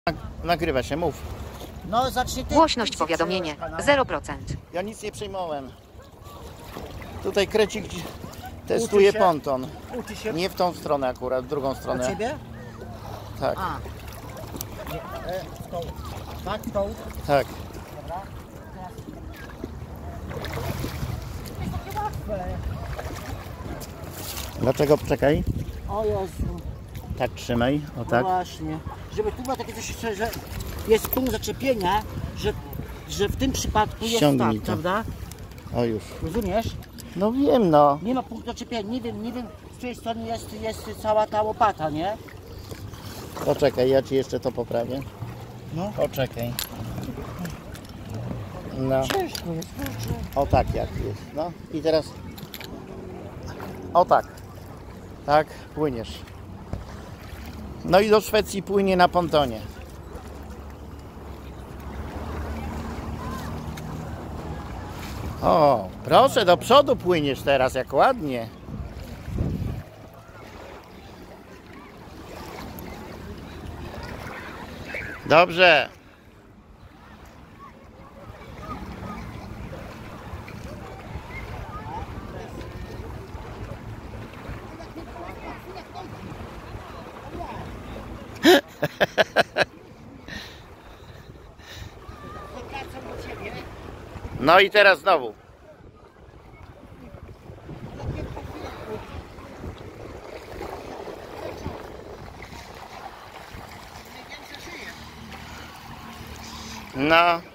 Nagrywa się, mów. No zacznij ty. Głośność powiadomienie 0%. Ja nic nie przejmowałem. Tutaj krecik testuje ponton. Uczy się. Nie w tą stronę akurat, w drugą stronę. Dla ciebie? Tak, A. W tą. Tak, w tą. tak. Dobra. To jest takie łatwe. Dlaczego? Czekaj. O Jezu. Tak, trzymaj. O No tak. właśnie. Żeby tu było takie coś, że jest punkt zaczepienia, że w tym przypadku jest Ściągnij tak, to. prawda? O już. Rozumiesz? No wiem, no. Nie ma punktu zaczepienia. Nie wiem, z której strony jest cała ta łopata, nie? Poczekaj, ja ci jeszcze to poprawię. No. Poczekaj. No. Ciężko jest, kurczę. O tak jak jest. No i teraz. O tak. Tak, płyniesz. No i do Szwecji płynie na pontonie. O, proszę, do przodu płyniesz teraz, jak ładnie. Dobrze. No i teraz znowu. No.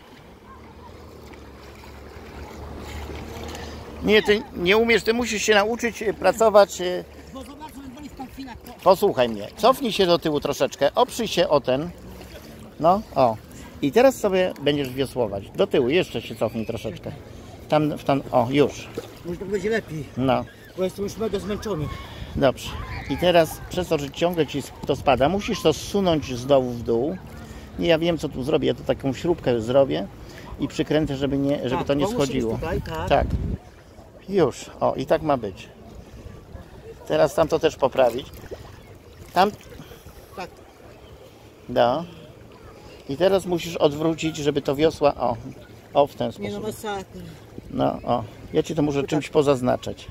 Nie, ty nie umiesz, ty musisz się nauczyć pracować. Bo zobacz, że boli w tą chwilę. Posłuchaj mnie. Cofnij się do tyłu troszeczkę, oprzyj się o ten. No, o. I teraz sobie będziesz wiosłować. Do tyłu, jeszcze się cofnij troszeczkę. Tam, o, już. Może tak będzie lepiej, No, bo jestem już mega zmęczony. dobrze. I teraz przez to, że ciągle ci to spada, musisz to zsunąć z dołu w dół. Nie, ja wiem co tu zrobię, ja tu taką śrubkę zrobię i przykręcę, żeby to nie schodziło. Tutaj, tak. Tak. Już. O, i tak ma być. Teraz tam to też poprawić. Tam. Tak. No. I teraz musisz odwrócić, żeby to wiosła. O w ten Nie no, sposób. masakra. No, o. Ja ci to muszę czymś pozaznaczać.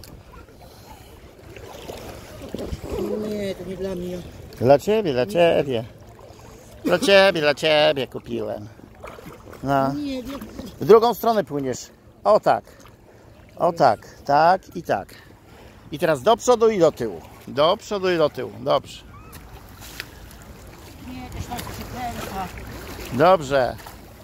Nie, to nie dla mnie. Dla ciebie, dla ciebie. Dla ciebie kupiłem. No. Nie, W drugą stronę płyniesz. O tak. O tak. Tak i tak. I teraz do przodu i do tyłu. Do przodu i do tyłu. Dobrze. nie, też tak się kręca. Dobrze.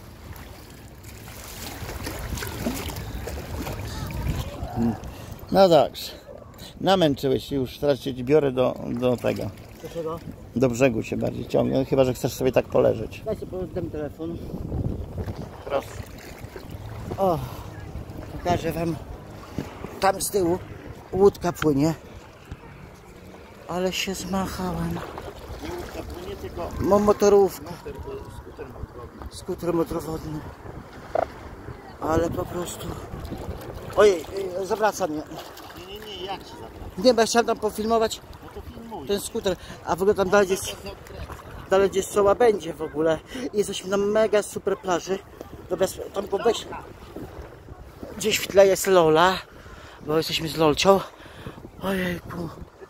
No dobrze. Namęczyłeś się już. Teraz cię biorę do tego. Dlaczego? Do brzegu się bardziej ciągnie. Chyba że chcesz sobie tak poleżeć. Daj sobie oddam telefon. Proszę. O, pokażę wam. Tam z tyłu łódka płynie. Ale się zmachałem. Nie tylko Mam motorówkę. Skuter motorowodny. Ale po prostu... Ojej, zawraca mnie. Nie, jak ci zabrać? Nie, bo ja chciałem tam pofilmować No to filmuj. ten skuter. A w ogóle tam dalej gdzieś co łabędzie w ogóle. Jesteśmy na mega super plaży. Dobra, tam go weź. Gdzieś w tle jest Lola, bo jesteśmy z Lolcią. Ojejku.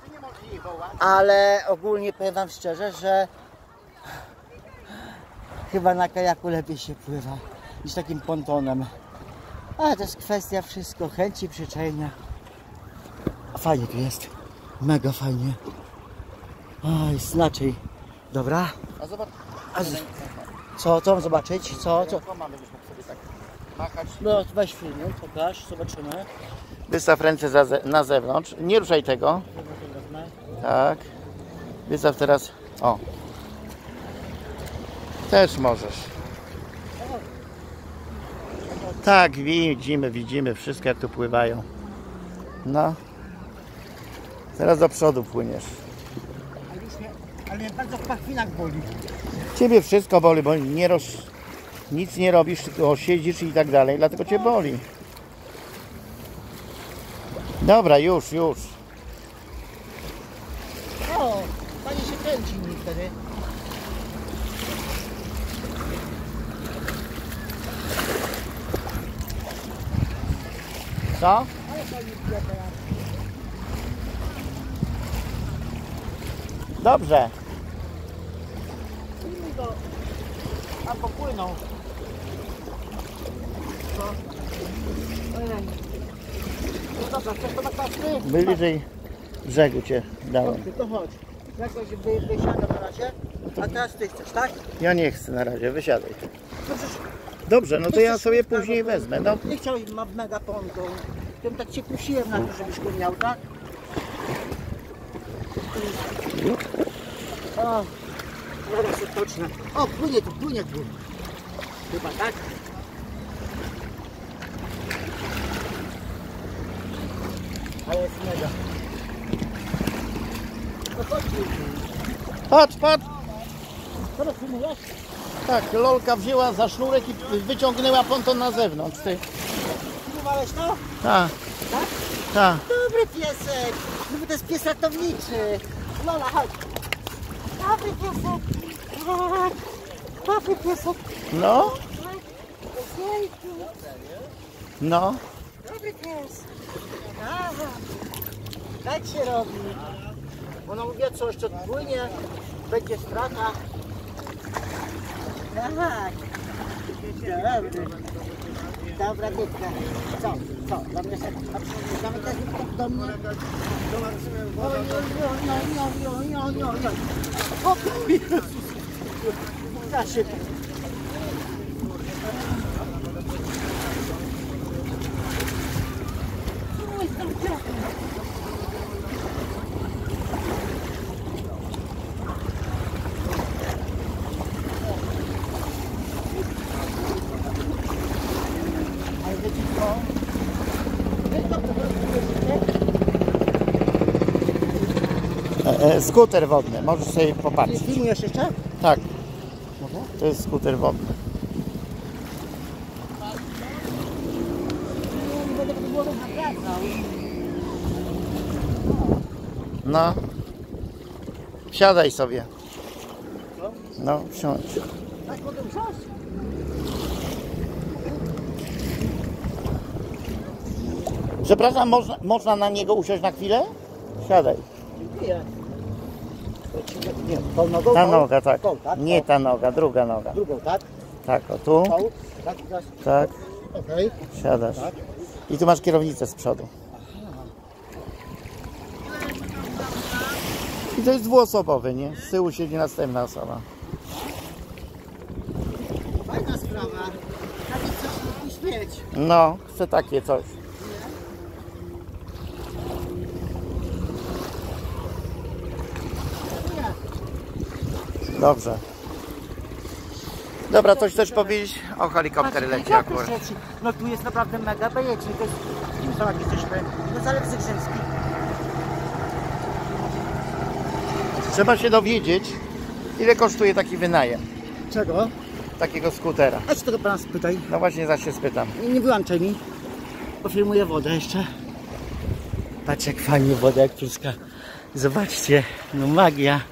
Ale ogólnie powiem wam szczerze, że chyba na kajaku lepiej się pływa niż takim pontonem. Ale to jest kwestia wszystko chęci, przyczajenia. A fajnie tu jest. Mega fajnie. Oj, inaczej. Dobra. A zobacz. Co mam zobaczyć? Co? Mamy byś mógł sobie tak machać. No weź filmu, pokaż, zobaczymy. Wystaw ręce na zewnątrz. Nie ruszaj tego. Tak. Wystaw teraz. O. Też możesz. Tak, widzimy wszystko jak tu pływają. No. Teraz do przodu płyniesz. Ale mnie bardzo w pachwinach boli. Ciebie wszystko boli, bo nic nie robisz, tylko siedzisz i tak dalej, dlatego cię boli. Dobra, już. O, pani się kręci mi wtedy. Co? Dobrze. A popłynął. Co? Ojej. No dobra, chcesz to na kasy? Bliżej brzegu cię dałem. Dobrze, to chodź. Jakoś wysiada na razie. A teraz ty chcesz, tak? Ja nie chcę na razie, wysiadaj. No przecież Dobrze, no to ja sobie później wezmę. No. nie chciałeś megapon, to tym tak cię kusiłem na to, żebyś go miał, tak? O, zaraz się pocznę. O, płynie tu. Chyba tak? Ale jest mega. No chodź, Patrz, patrz. co to filmujesz? Tak, Lolka wzięła za sznurek i wyciągnęła ponton na zewnątrz. Ty. Filmowałeś to? Tak, Tak? tak. Dobry piesek! No bo to jest pies ratowniczy! Lola, chodź! Dobry piesek! Dobry piesek! No, Ojejku, no. dobry pies! Aha. Tak się robi! Ona mówiła coś, to płynie, będzie strata. Tak! Dobry! Dobra typka. Co? Zamykasz do mnie? Oj. O Jezus! Za szybko. Skuter wodny, możesz sobie popatrzeć. Filmujesz jeszcze? Tak, to jest skuter wodny. Nie będę pod głową nawracał. No. Wsiadaj sobie. No, wsiądź. Tak potem coś? Przepraszam, można na niego usiąść na chwilę? Siadaj. Dziękuję. Nie, tą nogą? Ta tą? noga, tak. Tą, tak? Nie Tą. ta noga, druga noga. Drugą, tak? Tak, o tu. Tą? Tak, tak. Tak, Okej. siadasz. Tak. I tu masz kierownicę z przodu. I to jest dwuosobowy, nie? Z tyłu siedzi następna osoba. Fajna sprawa. Taki coś musi mieć. No, chcę takie coś. Dobrze. Dobra, coś chcesz powiedzieć? O, helikopter leci akurat. No tu jest naprawdę mega bajeczny. To jest... Kim to jak jesteśmy? No Zalew Zygrzynski. Trzeba się dowiedzieć, ile kosztuje taki wynajem Czego? takiego skutera. A czy tego pana spytaj? No właśnie, zaś się spytam. Nie wyłączaj mi. Pofilmuję wodę jeszcze. Patrz jak fajnie woda jak pruska. Zobaczcie, no magia.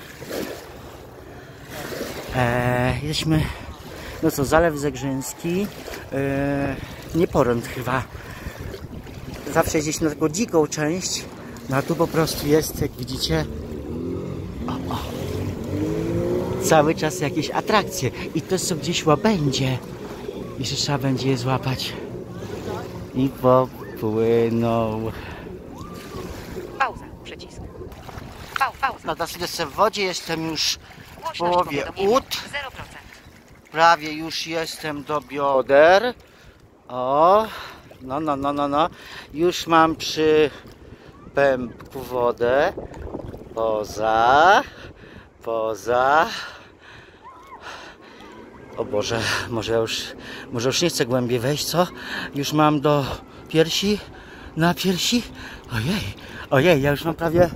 Jesteśmy, no co, Zalew Zegrzyński, nie Porąd chyba. Zawsze gdzieś na taką dziką część, no a tu po prostu jest, jak widzicie, cały czas jakieś atrakcje i to są gdzieś łabędzie i że trzeba będzie je złapać i popłynął. Pauza. Przycisk. Pauza. No teraz jestem w wodzie, jestem już w Głośność połowie powiadomienia. ud. 0%. Prawie już jestem do bioder. O, no. Już mam przy pępku wodę. Poza. O Boże, może już nie chcę głębiej wejść, co? Już mam do piersi, na piersi. Ojej, ja już mam prawie...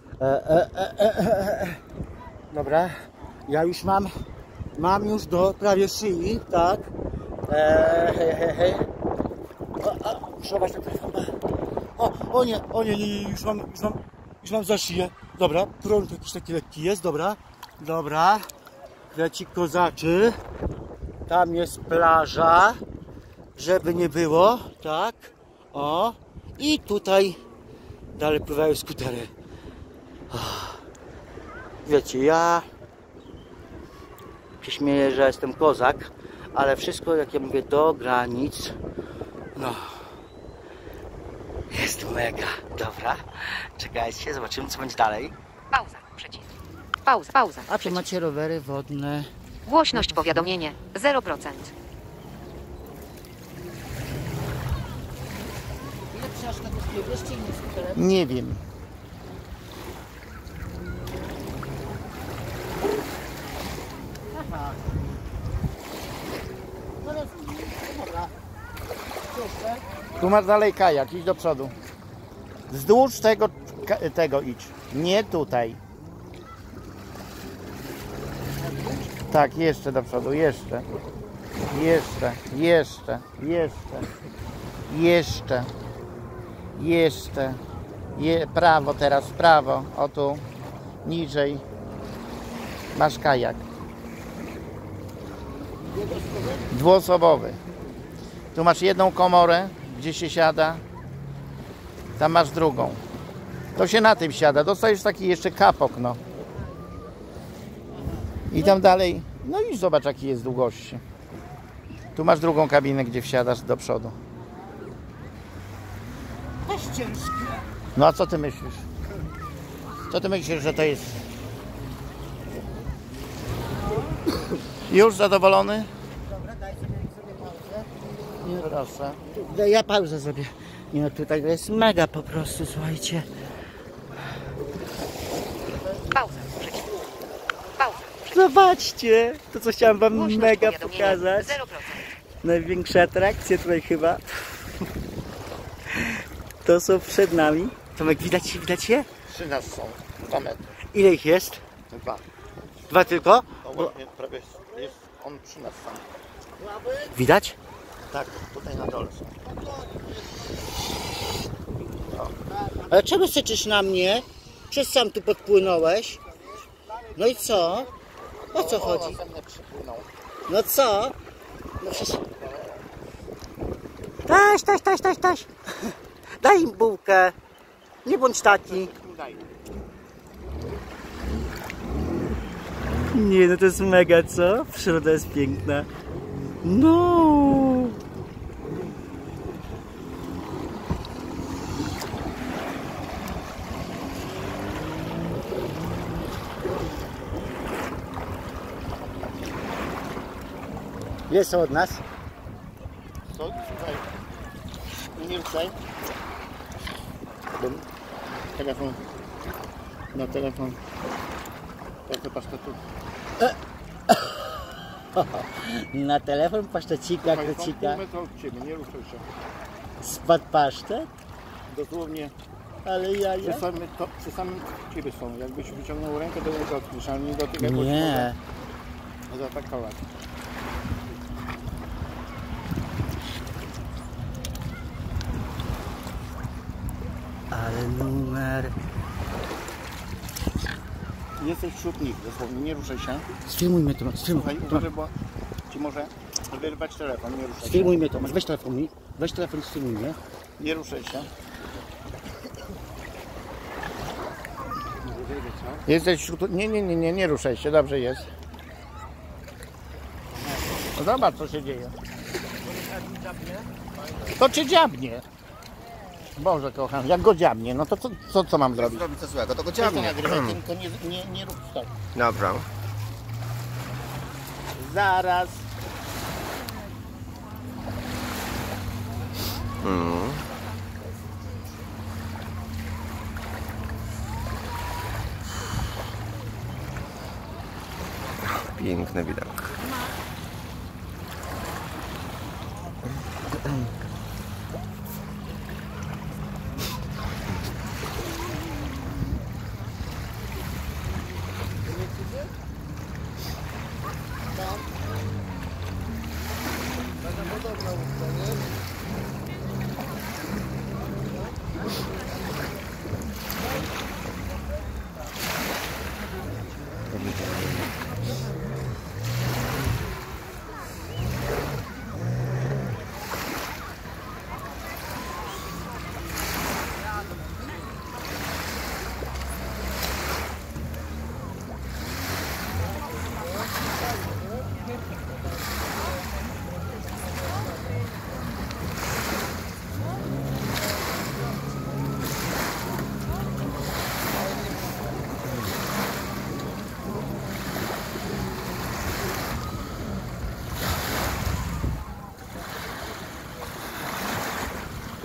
Dobra, ja już mam już do prawie szyi, tak? Hej. Przechować na telefon. O nie, już mam za szyję. Dobra, prąd jakiś taki lekki jest, dobra. Krecik kozaczy. Tam jest plaża, żeby nie było, tak? O, i tutaj dalej pływają skutery. Wiecie, ja się śmieję, że jestem kozak, ale wszystko, jak ja mówię, do granic. No, jest mega. Dobra, czekajcie, zobaczymy, co będzie dalej. Pauza. Przycisk. Pauza. Pauza. A tu Przycisk. macie rowery wodne. Głośność powiadomienie 0%. Ile przejażdżka kosztuje? Wiesz, czy innym skuterem? Nie wiem. Aha. No rozumiem. No dobra. Co jeszcze? Tu masz dalej kajak, idź do przodu. Wzdłuż tego idź. Nie tutaj. Tak, jeszcze do przodu, jeszcze. Jeszcze. Prawo teraz, w prawo. O tu. Niżej. Masz kajak. Dwuosobowy. Tu masz jedną komorę, gdzie się siada. Tam masz drugą. To się na tym siada. Dostajesz taki jeszcze kapok, no. I tam dalej. No i zobacz, jaki jest długości. Tu masz drugą kabinę, gdzie wsiadasz do przodu. Też ciężkie. No a co ty myślisz? Co ty myślisz, że to jest? Już zadowolony? Dobra, daj sobie pauzę. Nie, proszę. Ja pauzę zrobię. Nie no, tutaj to jest mega po prostu, słuchajcie. Pauza. Przycisk. Pauza. Zobaczcie, to co chciałem wam Głośność mega powiadomienie pokazać. 0%. Największe atrakcje tutaj chyba. To są przed nami. Tomek, widać je? 3 nas są. 2 metry. Ile ich jest? 2. 2 tylko? No właśnie prawie jest on 3 nas sam. Widać? Tak, tutaj na dole są. Ale czemu syczysz na mnie? Czy sam tu podpłynąłeś? No i co? O co chodzi? Następne przypłyną. No co? No przecież... Taś. Daj im bułkę. Nie bądź taki. Nie, no to jest mega, co? Przyroda jest piękna. No. Ile są od nas? Co? Słuchaj. Nie ruszaj. Telefon. Na telefon. Trochę pasztetu. Na telefon pasztecika, krecika. Pół metra od ciebie, nie ruszaj się. Spadł pasztet? Dosłownie Ale jaja. przy samym ciebie są. Jakbyś wyciągnął rękę, do niego odkrysz, ale nie dotykaj, bo Nie. może zaatakować. Ale numer. Jesteś wśród nich, dosłownie, nie ruszaj się. Sfilmuj to, Słuchaj, uważaj, bo ci może wyrwać telefon, nie ruszaj się. Sfilmuj mnie to, weź telefon mi. Weź telefon i sfilmuj mnie. Nie ruszaj się. Jesteś wśród... Nie ruszaj się, dobrze jest. No zobacz, co się dzieje. To cię dziabnie. Boże kocham, jak go dziabnie, no to co mam zrobić? Zrobić co złego, to go Weź to ciągnie. nagrywaj, tylko nie rób stop. Dobra. Zaraz. Piękny widok.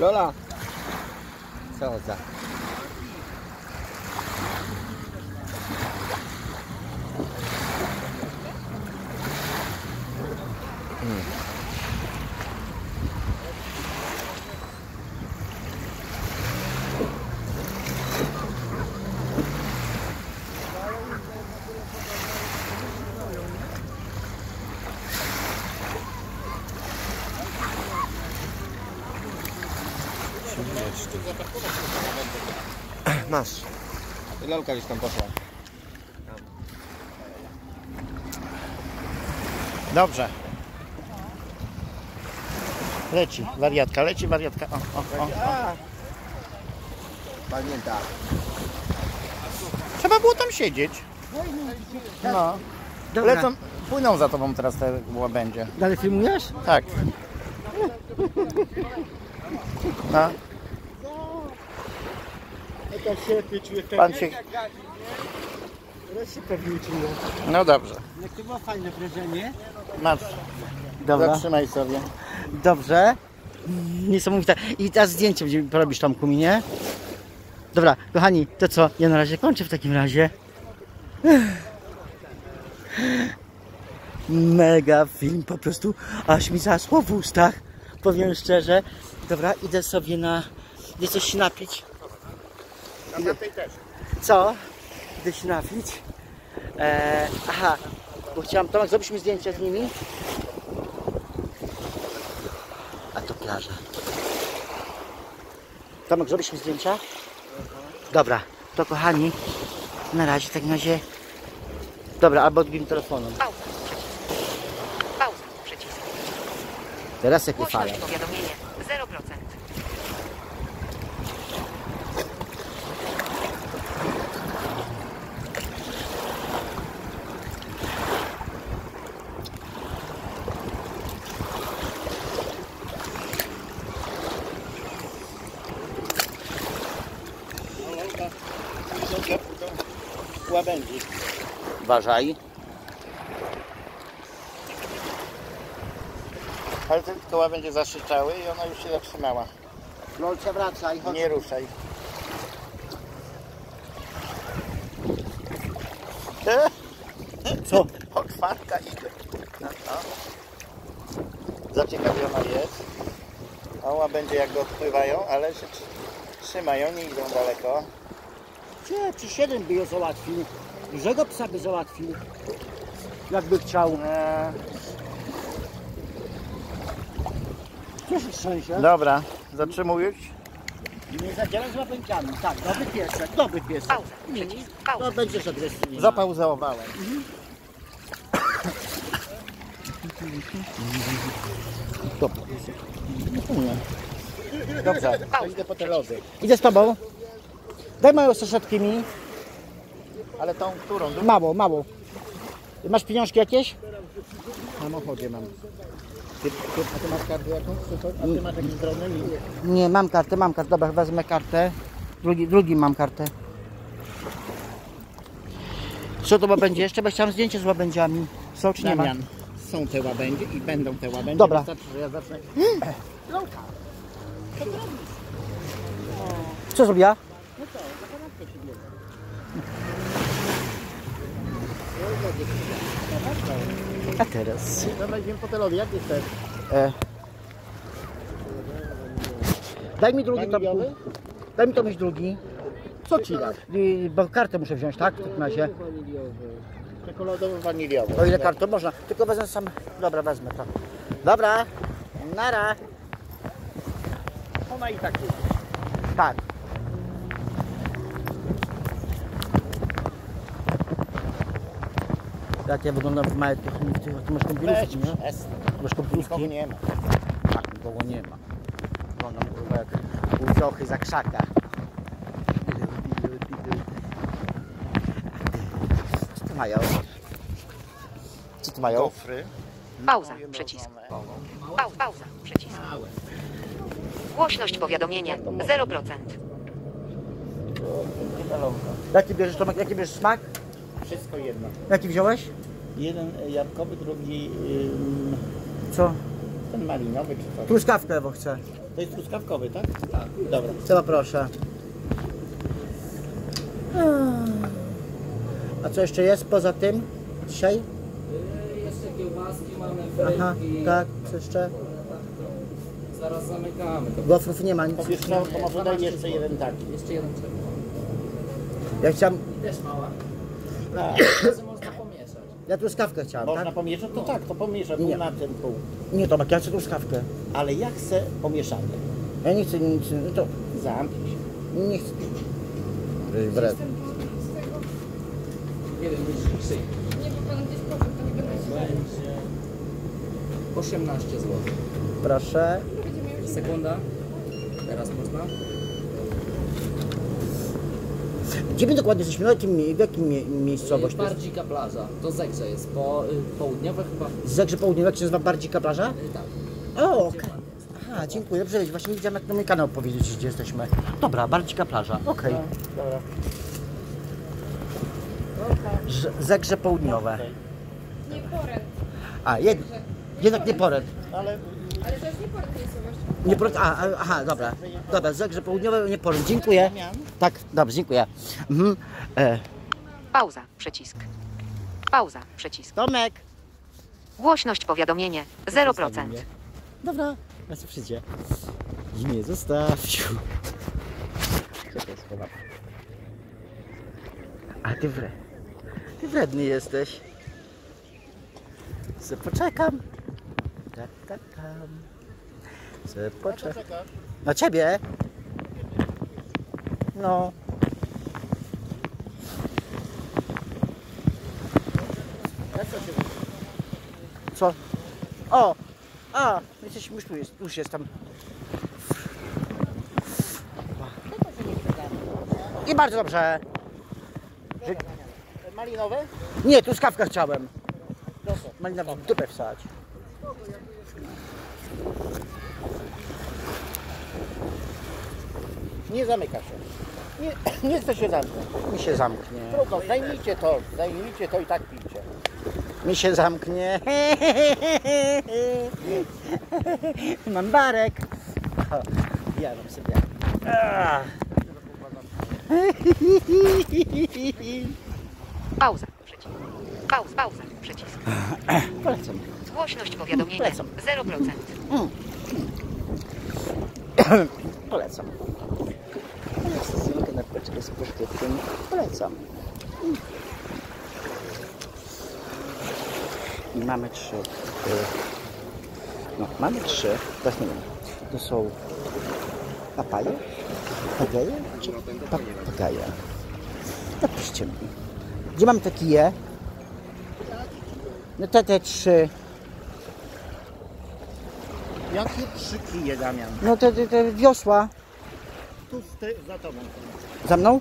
Nikola. Co za... Masz. Lolka gdzieś tam poszła. Dobrze. Leci wariatka, leci wariatka. O. Pamięta. Trzeba było tam siedzieć. No. Dobra. Lecą, płyną za tobą teraz te łabędzie. Dalej filmujesz? Tak. No. To się pieczuje. Pan się... się pewnie czuję. No dobrze. Jak to było fajne wrażenie. Masz. Dobra. Zatrzymaj sobie. Dobrze. Niesamowite. I teraz zdjęcie będziemy porobisz Tomku mi, nie? Dobra, kochani, to co? Ja na razie kończę w takim razie. Mega film, po prostu aż mi zasło w ustach. Powiem szczerze. Dobra, idę sobie idę coś się napić. Co? Idę się napić. Aha, bo chciałam, Tomek, zrobisz mi zdjęcie z nimi? A to plaża. Tomek, zrobisz mi zdjęcia? Dobra, to kochani, na razie, tak na razie. Dobra, albo odbijmy telefonem. Pauza. Przycisk. Pauza. Przycisk. Teraz jakie fale. Głośność powiadomienie 0%. Łabędzi. Uważaj. Ale te koła będzie zaszyczały i ona już się zatrzymała. Lolcia, wracaj. Chodź. Nie ruszaj. Co? Pochwanka idzie. No. Zaciekawiona jest. Oła będzie jak go odpływają, ale się trzymają, nie idą daleko. Czy 7 by ją załatwił? Dużego psa by załatwił. Jakby chciał. Cieszysz się? Dobra, zatrzymuj. Nie zadzieraj z łapęciami. Tak, dobry piesek, dobry piesek. Pauza. Przycisk. Pauza. To będziesz agresywny. Zapauzowałem. Dobrze, to idę po te lody. Idę z tobą. Daj moją saszetkę mi. Ale tą, którą? Mało. Masz pieniążki jakieś? W samochodzie mam. A ty masz kartę jakąś? A ty masz jakieś drobne? Nie, mam kartę. Dobra, wezmę kartę. Drugi mam kartę. Co to będzie? Jeszcze bo chciałem zdjęcie z łabędziami. Są czy nie ma? Damian, są te łabędzie i będą te łabędzie. Dobra. Wystarczy, że ja zacznę. Co zrobiła? A teraz? Dobra, idziemy po te lody. Jak chcesz? Daj mi drugi to. Waniliowy? Daj mi to mieć drugi. Co ci dać? Bo kartę muszę wziąć, tak? W takim razie. Czekoladowy, waniliowy. O ile kartę można. Tylko wezmę sam. Dobra, wezmę to. Dobra. Nara. Ona i tak jest. Tak. Jak ja wyglądam w małej technice, ty masz kąpielówki, Weź, nie? przestań. Masz kąpielówki? Nikogo nie ma. Tak, nikogo nie ma. Wyglądam kurwa jak półciochy za krzaka. Co to mają? Co to mają? Gofry. Pauza. Przycisk. Pauza. Przycisk. Głośność powiadomienie 0%. Jaki bierzesz, Tomek? Jaki bierzesz smak? Wszystko jedno. Jaki wziąłeś? Jeden jabłkowy, drugi Co? ten malinowy czy co? Truskawkę Ewo chcę. To jest truskawkowy, tak? Tak. Dobra. To proszę. A co jeszcze jest poza tym dzisiaj? Jeszcze kiełbaski mamy, Aha, frytki. tak, co jeszcze? Zaraz zamykamy. To Gofrów nie ma nic. To wiesz co, to może daj jeszcze jeden taki. jeszcze jeden czek. Ja chciałem, I też mała. A, Razy można pomieszać. ja truskawkę chciałem, można tak? pomieszać? To tak, to pomieszaj Nie. pół na ten pół. Nie Tomek, ja chcę truskawkę. Ale ja chcę pomieszane. Ja nie chcę nic, no to Zamknij się. nie chcę. Wred. Nie wiem, niż krzyk. Nie, bo pan gdzieś poszedł, to nie będę się... 18 zł. Proszę. Sekunda. Teraz można. Gdzie my dokładnie jesteśmy? W jakim miejscowości? to jest? Bardzika plaża. To Zegrze jest. Południowe chyba. Zegrze Południowe, jak się nazywa Bardzika plaża? Tak. O, okej. Aha, dziękuję. Dobrze, właśnie nie widziałem jak na mój kanał powiedzieć, gdzie jesteśmy. Dobra, Bardzika plaża. Okej. Dobra. Zegrze Południowe. Nie poręd. A, jednak nie Poręd. Ale Ale to jest nie poręd miejscowości. Nie Poręd, aha, dobra. Dobra, Zegrze Południowe, nie Poręd. Dziękuję. Tak, dobrze, dziękuję. Mhm. Pauza, przycisk. Pauza, przycisk. Tomek. Głośność powiadomienie 0%. Dobra, ja sobie przyjdzie. I mnie zostawił. Czekaj, schowam. A ty wredny jesteś. Se poczekam. Tak. Se poczekam. Na ciebie? No. Co? O! A! Jesteśmy już jestem. I bardzo dobrze. malinowe? Nie, truskawkę chciałem. Proszę. Malinową w dupę wsać. Nie zamyka się. Nie chce się zamknąć. Mi się zamknie. Trudno, zajmijcie to i tak pijcie. Mi się zamknie. Mam barek. O, ja mam sobie. Pauza, przycisk. Pauza, przycisk. Polecam. Głośność powiadomienie Polecam. 0%. Polecam. Polecam kanapeczkę z pasztetkiem. Polecam. I mamy trzy. No, mamy trzy. Teraz nie wiem. To są papaje? Papageje? Czy papagaje? Napiszcie mi. Gdzie mamy te kije? No te trzy. Jakie 3 kije, Damian? No te wiosła. Tu za tobą. Za mną?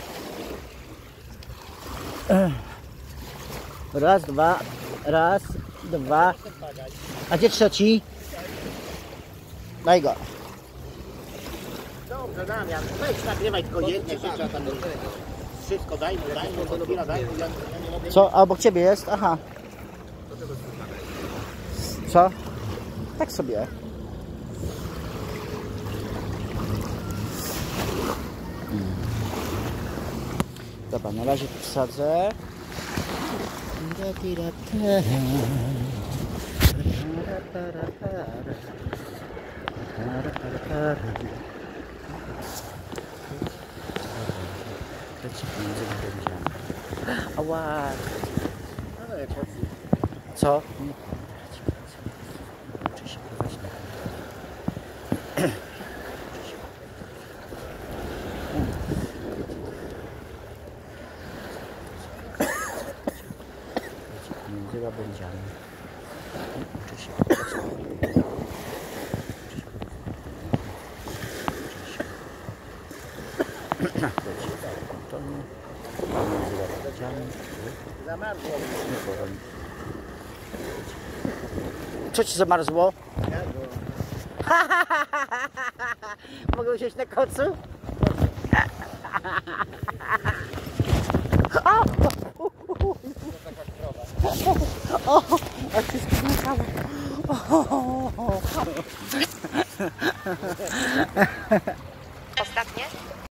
Raz, dwa. Raz, dwa. A gdzie trzeci? Daj go. Dobrze, Damian, weź nagrywaj tylko jedne rzeczy, a tam wszystko daj mu, co chwila daj mu. Ja nie mogę. Co? A obok ciebie jest? Aha. Co? Tak sobie. Dobra, na razie tu wsadzę. Ała. Co? Muszę się prowadzić na między łabędziami. Uczę się prowadzić. Co ci zamarzło? Mogę usiąść na kocu? O, a wszystko zmykało.